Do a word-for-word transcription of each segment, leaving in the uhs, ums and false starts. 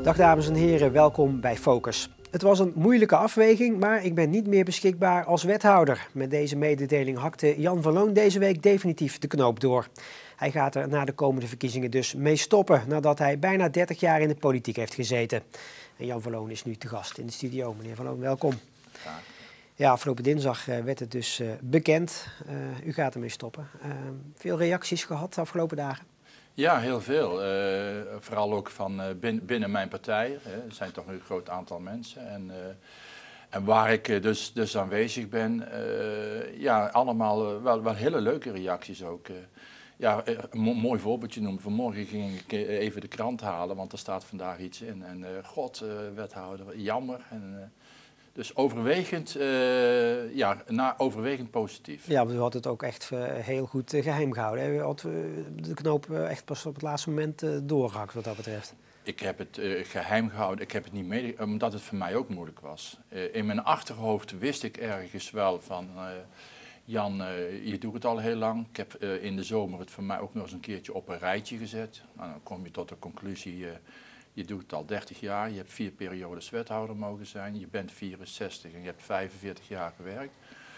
Dag dames en heren, welkom bij Focus. Het was een moeilijke afweging, maar ik ben niet meer beschikbaar als wethouder. Met deze mededeling hakte Jan van Loon deze week definitief de knoop door. Hij gaat er na de komende verkiezingen dus mee stoppen, nadat hij bijna dertig jaar in de politiek heeft gezeten. En Jan van Loon is nu te gast in de studio. Meneer van Loon, welkom. Graag. Ja, afgelopen dinsdag uh, werd het dus uh, bekend. Uh, u gaat ermee stoppen. Uh, veel reacties gehad de afgelopen dagen? Ja, heel veel. Uh, vooral ook van uh, bin, binnen mijn partij. Hè. Er zijn toch een groot aantal mensen. En, uh, en waar ik uh, dus, dus aanwezig ben, uh, ja, allemaal uh, wel, wel hele leuke reacties ook. Uh, ja, een mo mooi voorbeeldje noemen. Vanmorgen ging ik even de krant halen, want er staat vandaag iets in. En uh, god, uh, wethouder, jammer. En, uh, Dus overwegend, uh, ja, na, overwegend positief. Ja, want u had het ook echt uh, heel goed uh, geheim gehouden. Hè? U had uh, de knoop uh, echt pas op het laatste moment uh, doorgehakt wat dat betreft. Ik heb het uh, geheim gehouden, ik heb het niet mede, omdat het voor mij ook moeilijk was. Uh, in mijn achterhoofd wist ik ergens wel van, uh, Jan, uh, je doet het al heel lang. Ik heb uh, in de zomer het voor mij ook nog eens een keertje op een rijtje gezet. Nou, dan kom je tot de conclusie... Uh, Je doet het al dertig jaar, je hebt vier periodes wethouder mogen zijn, je bent vierenzestig en je hebt vijfenveertig jaar gewerkt.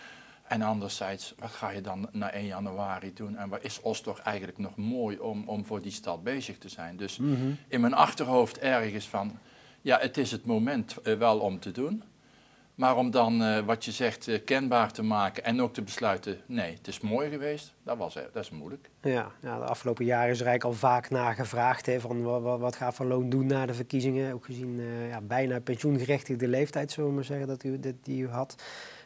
En anderzijds, wat ga je dan na één januari doen en wat is Os toch eigenlijk nog mooi om, om voor die stad bezig te zijn. Dus mm-hmm. in mijn achterhoofd ergens van, ja, het is het moment uh, wel om te doen. Maar om dan, uh, wat je zegt, uh, kenbaar te maken en ook te besluiten, nee, het is mooi geweest, dat, was, dat is moeilijk. Ja, ja, de afgelopen jaren is er eigenlijk al vaak naar gevraagd, hè, van wat, wat gaat Van Loon doen na de verkiezingen. Ook gezien uh, ja, bijna pensioengerechtigde leeftijd, zullen we maar zeggen, dat u, dat, die u had.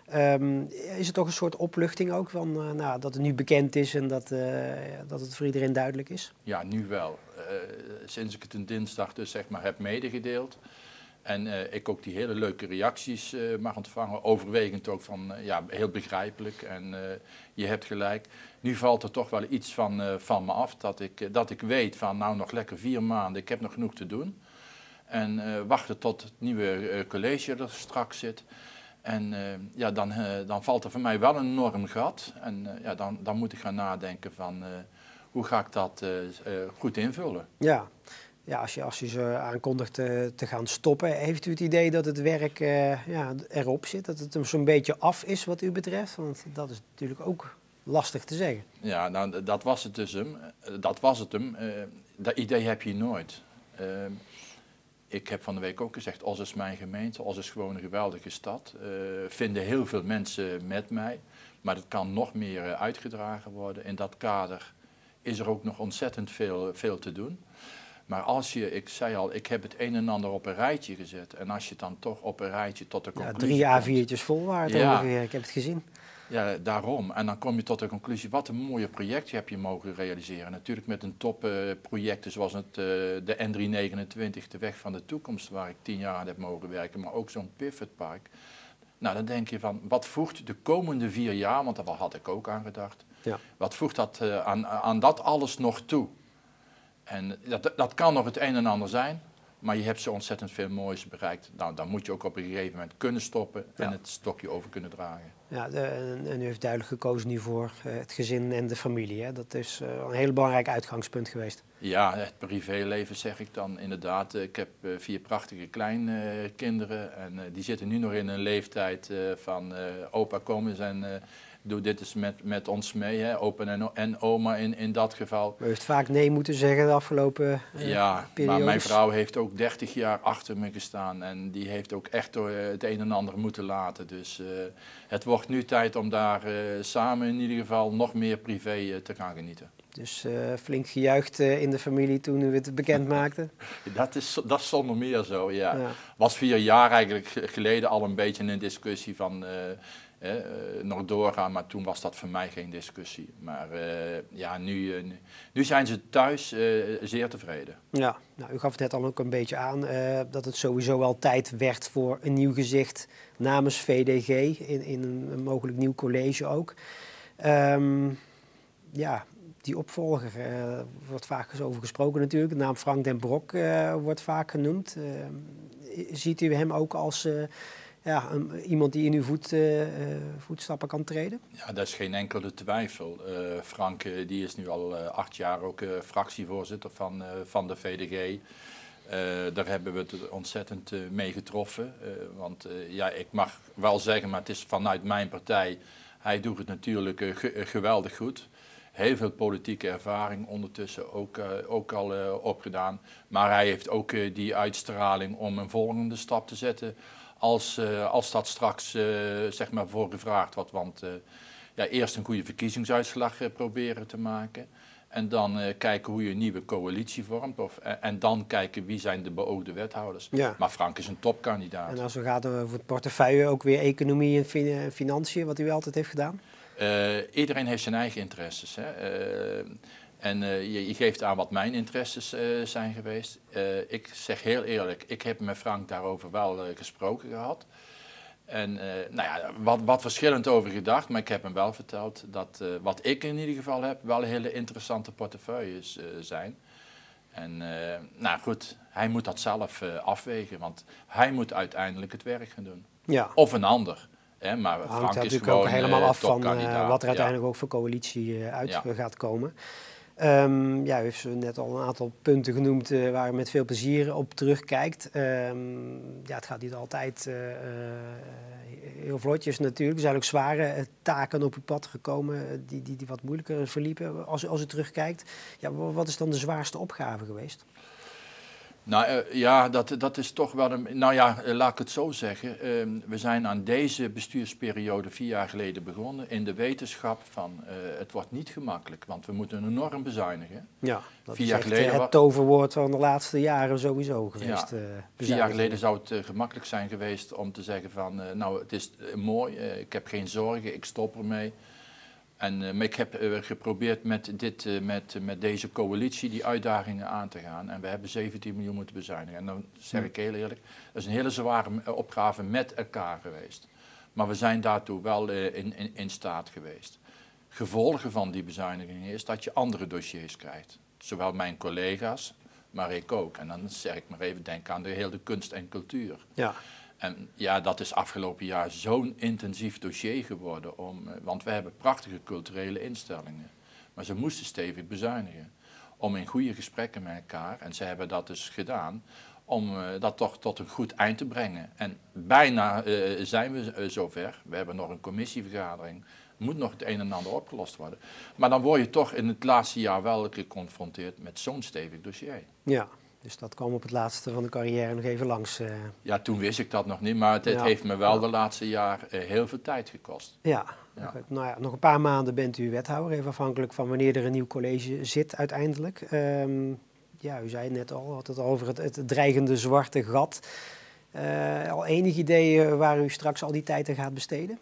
Um, is het toch een soort opluchting ook, van, uh, nou, dat het nu bekend is en dat, uh, dat het voor iedereen duidelijk is? Ja, nu wel. Uh, sinds ik het een dinsdag dus zeg maar heb medegedeeld. En uh, ik ook die hele leuke reacties uh, mag ontvangen, overwegend ook van, uh, ja, heel begrijpelijk en uh, je hebt gelijk. Nu valt er toch wel iets van, uh, van me af, dat ik, uh, dat ik weet van nou nog lekker vier maanden, ik heb nog genoeg te doen. En uh, wachten tot het nieuwe uh, college er straks zit. En uh, ja, dan, uh, dan valt er voor mij wel een enorm gat en uh, ja, dan, dan moet ik gaan nadenken van uh, hoe ga ik dat uh, uh, goed invullen. Ja. Ja, als je, als je ze aankondigt te, te gaan stoppen, heeft u het idee dat het werk uh, ja, erop zit? Dat het zo'n beetje af is wat u betreft? Want dat is natuurlijk ook lastig te zeggen. Ja, nou, dat was het dus hem. Dat was het hem. Uh, dat idee heb je nooit. Uh, ik heb van de week ook gezegd, Os is mijn gemeente, Os is gewoon een geweldige stad. Uh, vinden heel veel mensen met mij, maar het kan nog meer uh, uitgedragen worden. In dat kader is er ook nog ontzettend veel, veel te doen. Maar als je, ik zei al, ik heb het een en ander op een rijtje gezet. En als je dan toch op een rijtje tot de conclusie ja, drie A viertjes vol waren het ja, ongeveer, ik heb het gezien. Ja, daarom. En dan kom je tot de conclusie, wat een mooie project heb je mogen realiseren. Natuurlijk met een topprojecten uh, zoals het, uh, de N driehonderdnegenentwintig, de weg van de toekomst, waar ik tien jaar aan heb mogen werken. Maar ook zo'n pivotpark. Nou, dan denk je van, wat voegt de komende vier jaar, want daar had ik ook aan gedacht. Ja. Wat voegt dat uh, aan, aan dat alles nog toe? En dat, dat kan nog het een en ander zijn, maar je hebt zo ontzettend veel moois bereikt. Nou, dan moet je ook op een gegeven moment kunnen stoppen en ja. het stokje over kunnen dragen. Ja, de, en u heeft duidelijk gekozen nu voor uh, het gezin en de familie. Hè? Dat is uh, een heel belangrijk uitgangspunt geweest. Ja, het privéleven zeg ik dan inderdaad. Ik heb uh, vier prachtige kleinkinderen uh, en uh, die zitten nu nog in een leeftijd uh, van uh, opa kom eens en... Uh, doe dit eens met, met ons mee, hè, opa en, en oma in, in dat geval. U heeft vaak nee moeten zeggen de afgelopen uh, Ja, periodes. Maar mijn vrouw heeft ook dertig jaar achter me gestaan en die heeft ook echt door het een en ander moeten laten. Dus uh, het wordt nu tijd om daar uh, samen in ieder geval nog meer privé uh, te gaan genieten. Dus uh, flink gejuicht uh, in de familie toen u het bekend maakte? dat, is, dat is zonder meer zo, ja. ja. Was vier jaar eigenlijk geleden al een beetje een discussie van... Uh, Eh, uh, nog doorgaan, maar toen was dat voor mij geen discussie. Maar uh, ja, nu, uh, nu zijn ze thuis uh, zeer tevreden. Ja, nou, u gaf het net al ook een beetje aan uh, dat het sowieso wel tijd werd voor een nieuw gezicht namens V D G, in, in een mogelijk nieuw college ook. Um, ja, die opvolger uh, wordt vaak over gesproken natuurlijk. De naam Frank den Broek uh, wordt vaak genoemd. Uh, ziet u hem ook als... Uh, Ja, een, iemand die in uw voet, uh, voetstappen kan treden? Ja, dat is geen enkele twijfel. Uh, Frank uh, die is nu al uh, acht jaar ook uh, fractievoorzitter van, uh, van de V D G. daar hebben we het ontzettend uh, mee getroffen. Uh, want uh, ja, ik mag wel zeggen, maar het is vanuit mijn partij. Hij doet het natuurlijk uh, ge uh, geweldig goed. Heel veel politieke ervaring ondertussen ook, uh, ook al uh, opgedaan. Maar hij heeft ook uh, die uitstraling om een volgende stap te zetten. Als, uh, als dat straks uh, zeg maar voor gevraagd wordt. Want uh, ja, eerst een goede verkiezingsuitslag uh, proberen te maken. En dan uh, kijken hoe je een nieuwe coalitie vormt. Of, uh, en dan kijken wie zijn de beoogde wethouders. Ja. Maar Frank is een topkandidaat. En als we gaan over het portefeuille, ook weer economie en fin financiën, wat u altijd heeft gedaan? Uh, iedereen heeft zijn eigen interesses. Hè. Uh, en uh, je, je geeft aan wat mijn interesses uh, zijn geweest. Uh, ik zeg heel eerlijk, ik heb met Frank daarover wel uh, gesproken gehad. En uh, nou ja, wat, wat verschillend over gedacht, maar ik heb hem wel verteld dat uh, wat ik in ieder geval heb, wel hele interessante portefeuilles uh, zijn. En uh, nou goed, hij moet dat zelf uh, afwegen, want hij moet uiteindelijk het werk gaan doen. Ja. Of een ander. Hè, maar Frank Frank is natuurlijk gewoon ook helemaal uh, af van uh, wat er uiteindelijk ja. ook voor coalitie uh, uit ja. gaat komen. Um, ja, u heeft net al een aantal punten genoemd uh, waar u met veel plezier op terugkijkt. Um, ja, het gaat niet altijd uh, uh, heel vlotjes natuurlijk. Er zijn ook zware uh, taken op uw pad gekomen uh, die, die, die wat moeilijker verliepen als, als u terugkijkt. Ja, wat is dan de zwaarste opgave geweest? Nou uh, ja, dat, dat is toch wel een... Nou ja, uh, laat ik het zo zeggen. Uh, we zijn aan deze bestuursperiode vier jaar geleden begonnen in de wetenschap van uh, het wordt niet gemakkelijk, want we moeten enorm bezuinigen. Ja, dat vier is jaar echt geleden het toverwoord van de laatste jaren sowieso geweest. Ja, uh, vier jaar geleden zou het uh, gemakkelijk zijn geweest om te zeggen van uh, nou het is uh, mooi, uh, ik heb geen zorgen, ik stop ermee. En, uh, maar ik heb uh, geprobeerd met, dit, uh, met, uh, met deze coalitie die uitdagingen aan te gaan. En we hebben zeventien miljoen moeten bezuinigen. En dan zeg ik heel eerlijk, dat is een hele zware opgave met elkaar geweest. Maar we zijn daartoe wel uh, in, in, in staat geweest. Gevolgen van die bezuinigingen is dat je andere dossiers krijgt. Zowel mijn collega's, maar ik ook. En dan zeg ik maar even, denk aan de hele kunst en cultuur. Ja. En ja, dat is afgelopen jaar zo'n intensief dossier geworden, om, want we hebben prachtige culturele instellingen. Maar ze moesten stevig bezuinigen om in goede gesprekken met elkaar, en ze hebben dat dus gedaan, om uh, dat toch tot een goed eind te brengen. En bijna uh, zijn we uh, zover. We hebben nog een commissievergadering, er moet nog het een en ander opgelost worden. Maar dan word je toch in het laatste jaar wel geconfronteerd met zo'n stevig dossier. Ja. Dus dat kwam op het laatste van de carrière nog even langs. Uh... Ja, toen wist ik dat nog niet, maar het, het ja. heeft me wel ja. de laatste jaar uh, heel veel tijd gekost. Ja, ja. Nou ja, nog een paar maanden bent u wethouder, even afhankelijk van wanneer er een nieuw college zit uiteindelijk. Um, ja, u zei het net al, had het over het, het dreigende zwarte gat. Uh, al enig idee waar u straks al die tijd aan gaat besteden?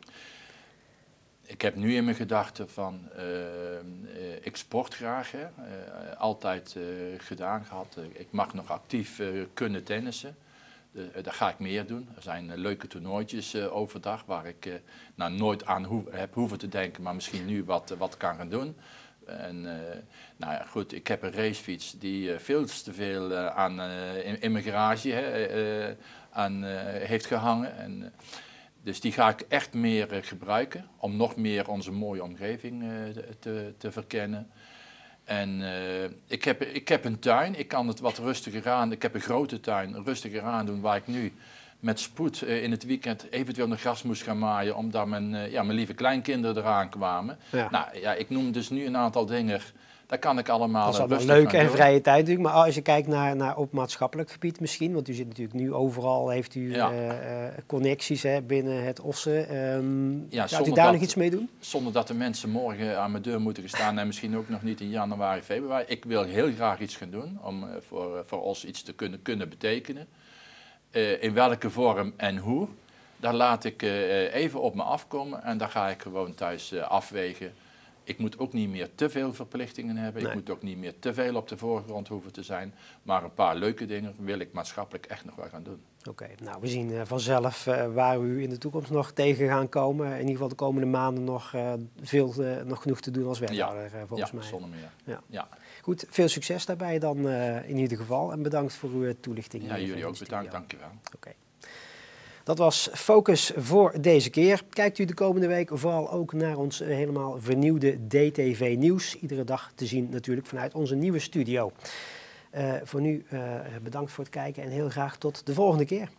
Ik heb nu in mijn gedachten van, uh, uh, ik sport graag, hè. Uh, altijd uh, gedaan gehad. Uh, ik mag nog actief uh, kunnen tennissen. Uh, dat ga ik meer doen. Er zijn uh, leuke toernooitjes uh, overdag waar ik uh, nou, nooit aan ho heb hoeven te denken, maar misschien nu wat, uh, wat kan gaan doen. En, uh, nou ja, goed, ik heb een racefiets die uh, veel te veel uh, aan, uh, in, in mijn garage hè, uh, aan, uh, heeft gehangen. En, uh, Dus die ga ik echt meer uh, gebruiken om nog meer onze mooie omgeving uh, te, te verkennen. En uh, ik, heb, ik heb een tuin, ik kan het wat rustiger aan, ik heb een grote tuin, rustiger aan doen waar ik nu met spoed uh, in het weekend eventueel een gras moest gaan maaien omdat mijn, uh, ja, mijn lieve kleinkinderen eraan kwamen. Ja. Nou ja, ik noem dus nu een aantal dingen. Dat kan ik allemaal Dat is allemaal leuk en vrije tijd natuurlijk, maar als je kijkt naar, naar op maatschappelijk gebied misschien, want u zit natuurlijk nu overal, heeft u ja. uh, uh, connecties hè, binnen het Ossen. Um, ja, gaat u daar dat, nog iets mee doen? Zonder dat de mensen morgen aan mijn deur moeten gestaan en misschien ook nog niet in januari, februari. Ik wil heel graag iets gaan doen om uh, voor, uh, voor ons iets te kunnen, kunnen betekenen. Uh, in welke vorm en hoe, daar laat ik uh, even op me afkomen en daar ga ik gewoon thuis uh, afwegen. Ik moet ook niet meer te veel verplichtingen hebben. Nee. Ik moet ook niet meer te veel op de voorgrond hoeven te zijn. Maar een paar leuke dingen wil ik maatschappelijk echt nog wel gaan doen. Oké, okay, nou we zien uh, vanzelf uh, waar u in de toekomst nog tegen gaan komen. In ieder geval de komende maanden nog uh, veel, uh, nog genoeg te doen als wethouder uh, volgens ja, mij. Zonder meer. Ja. Ja. Goed, veel succes daarbij dan uh, in ieder geval. En bedankt voor uw toelichting. Ja, jullie ook bedankt. Dank je wel. Oké. Okay. Dat was Focus voor deze keer. Kijkt u de komende week vooral ook naar ons helemaal vernieuwde D T V Nieuws. Iedere dag te zien natuurlijk vanuit onze nieuwe studio. Uh, voor nu uh, bedankt voor het kijken en heel graag tot de volgende keer.